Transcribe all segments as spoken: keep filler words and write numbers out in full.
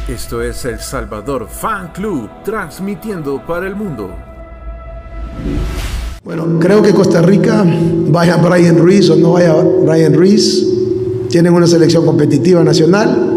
Esto es El Salvador Fan Club, transmitiendo para el mundo. Bueno, creo que Costa Rica, vaya Brian Ruiz o no vaya Brian Ruiz, tienen una selección competitiva nacional,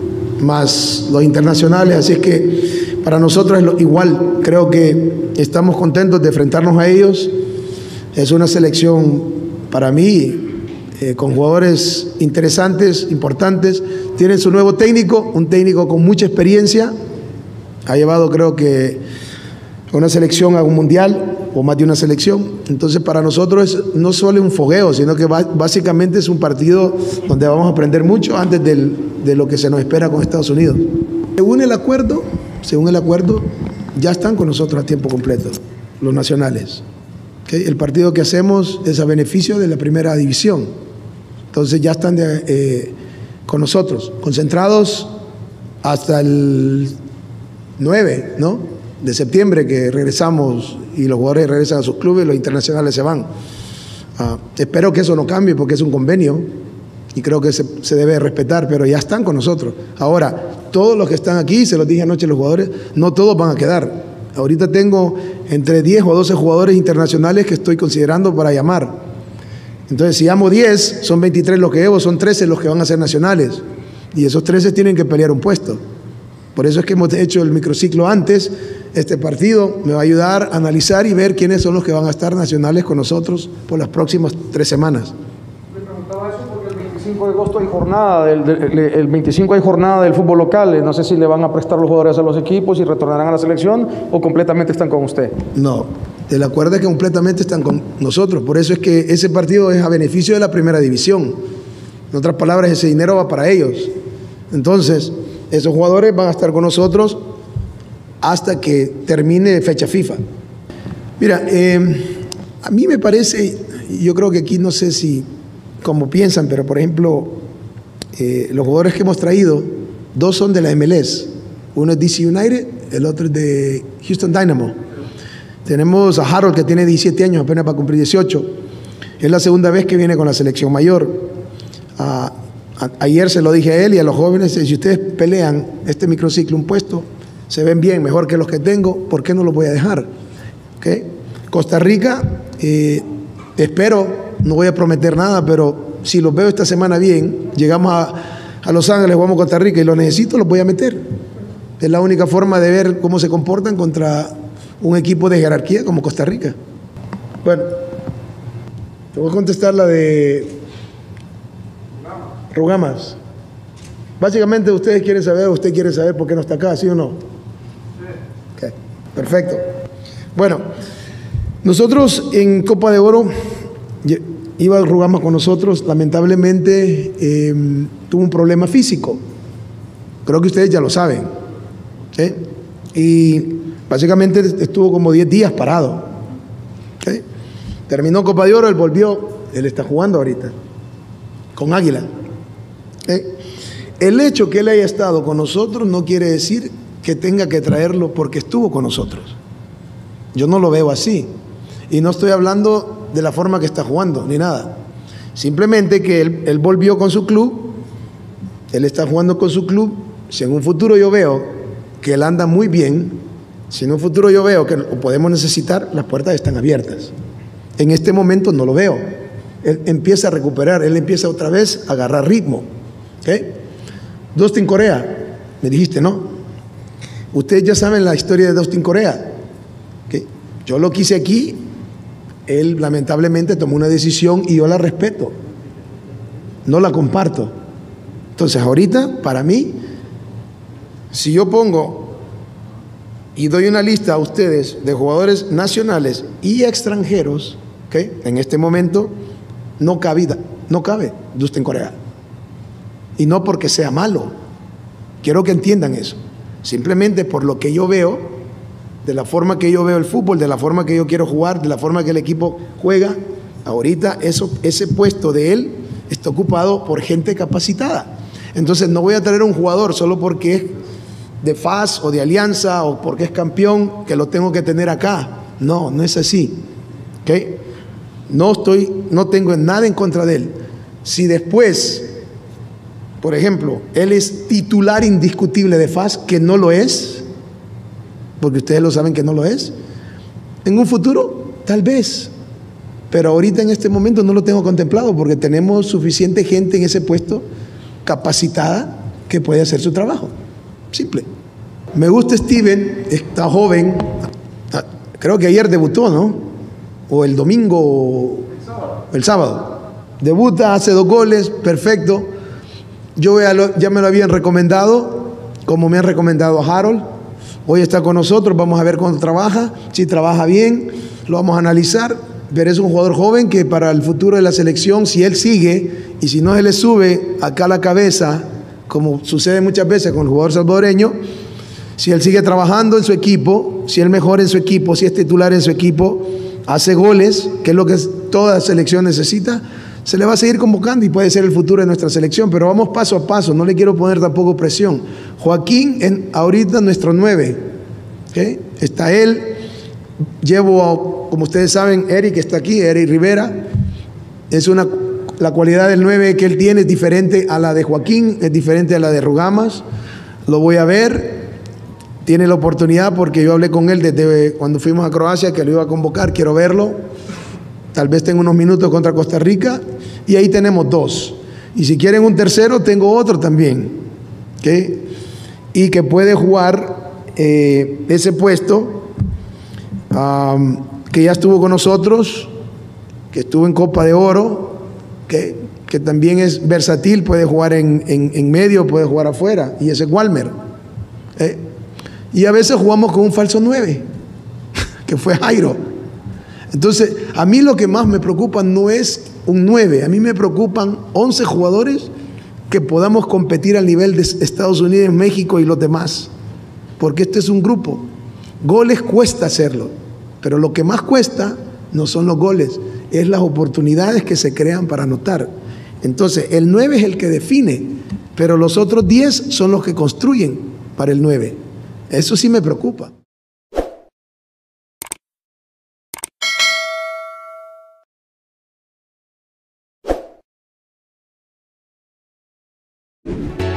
más los internacionales, así es que para nosotros es lo, igual, creo que estamos contentos de enfrentarnos a ellos. Es una selección, para mí, eh, con jugadores interesantes, importantes. Tienen su nuevo técnico, un técnico con mucha experiencia. Ha llevado, creo que, una selección a un mundial, o más de una selección. Entonces, para nosotros es no solo un fogueo, sino que básicamente es un partido donde vamos a aprender mucho antes del, de lo que se nos espera con Estados Unidos. Según el acuerdo, según el acuerdo, ya están con nosotros a tiempo completo, los nacionales. ¿Okay? El partido que hacemos es a beneficio de la primera división. Entonces ya están de, eh, con nosotros, concentrados hasta el nueve, ¿no? de septiembre, que regresamos y los jugadores regresan a sus clubes, los internacionales se van. Uh, espero que eso no cambie porque es un convenio y creo que se, se debe respetar, pero ya están con nosotros. Ahora, todos los que están aquí, se los dije anoche a los jugadores, no todos van a quedar. Ahorita tengo entre diez o doce jugadores internacionales que estoy considerando para llamar. Entonces, si llamo diez, son veintitrés los que llevo, son trece los que van a ser nacionales. Y esos trece tienen que pelear un puesto. Por eso es que hemos hecho el microciclo antes. Este partido me va a ayudar a analizar y ver quiénes son los que van a estar nacionales con nosotros por las próximas tres semanas. Le preguntaba eso porque el veinticinco de agosto hay jornada del, del, el veinticinco hay jornada del fútbol local. No sé si le van a prestar los jugadores a los equipos y retornarán a la selección o completamente están con usted. No, el acuerdo es que completamente están con nosotros. Por eso es que ese partido es a beneficio de la primera división. En otras palabras, ese dinero va para ellos. Entonces, esos jugadores van a estar con nosotros hasta que termine fecha FIFA. Mira, eh, a mí me parece, yo creo que aquí no sé si, como piensan, pero por ejemplo, eh, los jugadores que hemos traído, dos son de la M L S. Uno es D C United, el otro es de Houston Dynamo. Tenemos a Harold, que tiene diecisiete años, apenas para cumplir dieciocho. Es la segunda vez que viene con la selección mayor. A, a, ayer se lo dije a él y a los jóvenes, si ustedes pelean este microciclo un puesto, se ven bien, mejor que los que tengo, ¿por qué no los voy a dejar? ¿Okay? Costa Rica, eh, espero, no voy a prometer nada, pero si los veo esta semana bien, llegamos a, a Los Ángeles, jugamos Costa Rica y los necesito, los voy a meter. Es la única forma de ver cómo se comportan contra un equipo de jerarquía como Costa Rica. Bueno, te voy a contestar la de Rugamas. Básicamente ustedes quieren saber, usted quiere saber por qué no está acá, ¿sí o no? Okay, perfecto. Bueno, nosotros en Copa de Oro, iba Rugamas con nosotros, lamentablemente eh, tuvo un problema físico. Creo que ustedes ya lo saben. ¿Sí? Y básicamente estuvo como diez días parado. ¿Sí? Terminó Copa de Oro, él volvió, él está jugando ahorita, con Águila. ¿Sí? El hecho que él haya estado con nosotros no quiere decir que tenga que traerlo porque estuvo con nosotros. Yo no lo veo así. Y no estoy hablando de la forma que está jugando, ni nada. Simplemente que él, él volvió con su club, él está jugando con su club. Si en un futuro yo veo que él anda muy bien, si en un futuro yo veo que lo podemos necesitar, las puertas están abiertas. En este momento no lo veo. Él empieza a recuperar, él empieza otra vez a agarrar ritmo. ¿Okay? Dustin Correa, me dijiste, ¿no? Ustedes ya saben la historia de Dustin Correa. ¿Okay? Yo lo quise aquí, él lamentablemente tomó una decisión y yo la respeto. No la comparto. Entonces ahorita, para mí, si yo pongo y doy una lista a ustedes de jugadores nacionales y extranjeros, ¿okay? En este momento no cabe, no cabe Dustin Correa. Y no porque sea malo. Quiero que entiendan eso. Simplemente por lo que yo veo, de la forma que yo veo el fútbol, de la forma que yo quiero jugar, de la forma que el equipo juega, ahorita eso, ese puesto de él está ocupado por gente capacitada. Entonces no voy a traer un jugador solo porque es de F A S o de Alianza o porque es campeón que lo tengo que tener acá. No, no es así. ¿Okay? No estoy, no tengo nada en contra de él. Si después por ejemplo, él es titular indiscutible de F A S, que no lo es, porque ustedes lo saben que no lo es. En un futuro, tal vez, pero ahorita en este momento no lo tengo contemplado porque tenemos suficiente gente en ese puesto capacitada que puede hacer su trabajo. Simple. Me gusta Steven, está joven, creo que ayer debutó, ¿no? O el domingo, el sábado. El sábado. Debuta, hace dos goles, perfecto. Yo ya, lo, ya me lo habían recomendado, como me han recomendado a Harold. Hoy está con nosotros, vamos a ver cómo trabaja. Si trabaja bien, lo vamos a analizar. Pero es un jugador joven que para el futuro de la selección, si él sigue y si no se le sube acá a la cabeza, como sucede muchas veces con el jugador salvadoreño, si él sigue trabajando en su equipo, si él mejora en su equipo, si es titular en su equipo, hace goles, que es lo que toda selección necesita, se le va a seguir convocando y puede ser el futuro de nuestra selección, pero vamos paso a paso, no le quiero poner tampoco presión. Joaquín, en, ahorita nuestro nueve, ¿okay? Está él, llevo, a, como ustedes saben, Eric está aquí, Eric Rivera, es una, la cualidad del nueve que él tiene es diferente a la de Joaquín, es diferente a la de Rugamas, lo voy a ver, tiene la oportunidad porque yo hablé con él desde cuando fuimos a Croacia, que lo iba a convocar, quiero verlo. Tal vez tenga unos minutos contra Costa Rica y ahí tenemos dos. Y si quieren un tercero, tengo otro también, ¿okay? Y que puede jugar eh, ese puesto, um, que ya estuvo con nosotros, que estuvo en Copa de Oro, ¿okay? Que también es versátil, puede jugar en, en, en medio, puede jugar afuera, y ese es Walmer. ¿eh? Y a veces jugamos con un falso nueve, que fue Jairo. Entonces, a mí lo que más me preocupa no es un nueve, a mí me preocupan once jugadores que podamos competir al nivel de Estados Unidos, México y los demás, porque este es un grupo. Goles cuesta hacerlo, pero lo que más cuesta no son los goles, es las oportunidades que se crean para anotar. Entonces, el nueve es el que define, pero los otros diez son los que construyen para el nueve. Eso sí me preocupa. You